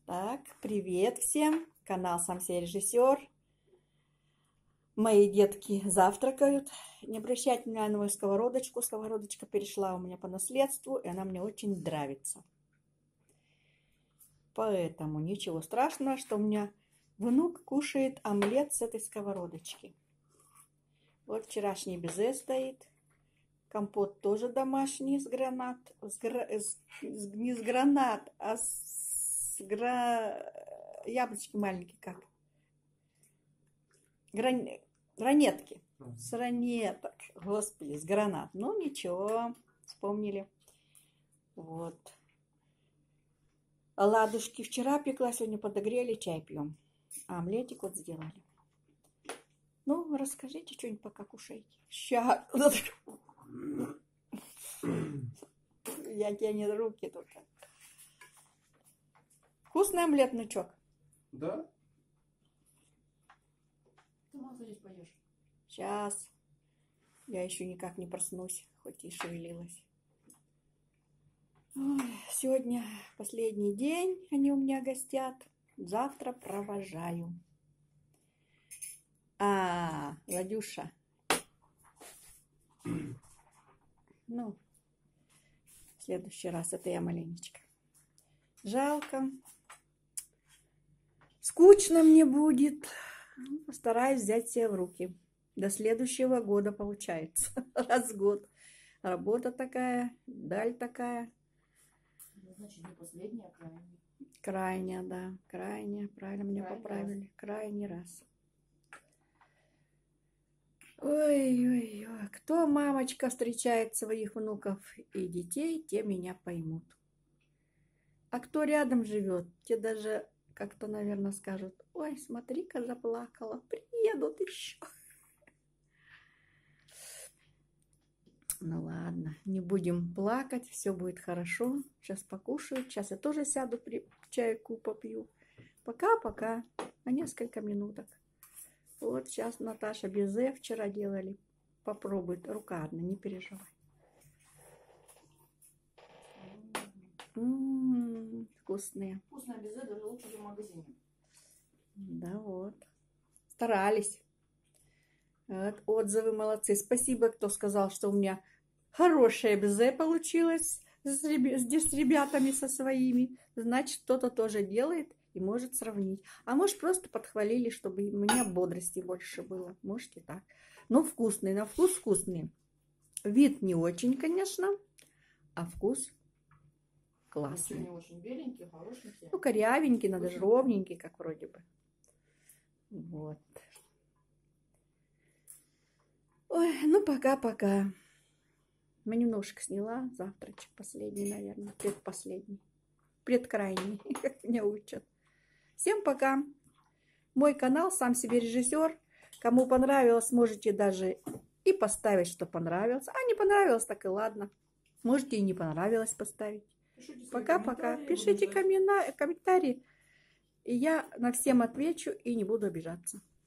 Так, привет всем! Канал Сам себе режиссер. Мои детки завтракают. Не обращайте внимания на мою сковородочку. Сковородочка перешла у меня по наследству, и она мне очень нравится. Поэтому ничего страшного, что у меня внук кушает омлет с этой сковородочки. Вот вчерашний безе стоит. Компот тоже домашний, не с гранат, а яблочки маленькие, как? Ранетки. С ранеток. Господи, с гранат. Ну, ничего, вспомнили. Вот. Ладушки вчера пекла, сегодня подогрели, чай пьем. А омлетик вот сделали. Ну, расскажите что-нибудь, пока кушаете. Сейчас. Я тяну руки только. Вкусный омлет, внучок? Да? Ты мало здесь поешь. Сейчас. Я еще никак не проснусь, хоть и шевелилась. Ой, сегодня последний день, они у меня гостят. Завтра провожаю. Владюша. Ну, в следующий раз это я маленечко. Жалко. Скучно мне будет. Постараюсь взять себя в руки. До следующего года получается. Раз в год. Работа такая, даль такая. Значит, не последняя, а крайняя. Крайняя, да. Крайняя. Правильно меня поправили. Крайний раз. Ой-ой-ой. Кто, мамочка, встречает своих внуков и детей, те меня поймут. А кто рядом живет, те даже как-то, наверное, скажут: ой, смотри-ка, заплакала, приедут еще. Ну ладно, не будем плакать, все будет хорошо. Сейчас покушаю, сейчас я тоже сяду, чайку попью. Пока-пока, на несколько минуток. Вот сейчас Наташа безе вчера делали. Попробует, рука одна, не переживай. Вкусные. Вкусное безе даже лучше, чем в магазине. Да вот. Старались. Вот, отзывы молодцы. Спасибо, кто сказал, что у меня хорошее безе получилось с ребятами со своими. Значит, кто-то тоже делает и может сравнить. А может, просто подхвалили, чтобы у меня бодрости больше было. Может и так. Но вкусный, на вкус вкусный. Вид не очень, конечно, а вкус классный. Не очень беленький, хорошенький. Ну, корявенький, но даже ровненький, как вроде бы. Вот. Ой, ну пока-пока. Немножко сняла завтрачек. Последний, наверное. Предпоследний. Предкрайний, как меня учат. Всем пока. Мой канал Сам себе режиссер. Кому понравилось, можете даже и поставить, что понравилось. А не понравилось, так и ладно. Можете и не понравилось поставить. Пока-пока. Пишите комментарии. И я на всем отвечу и не буду обижаться.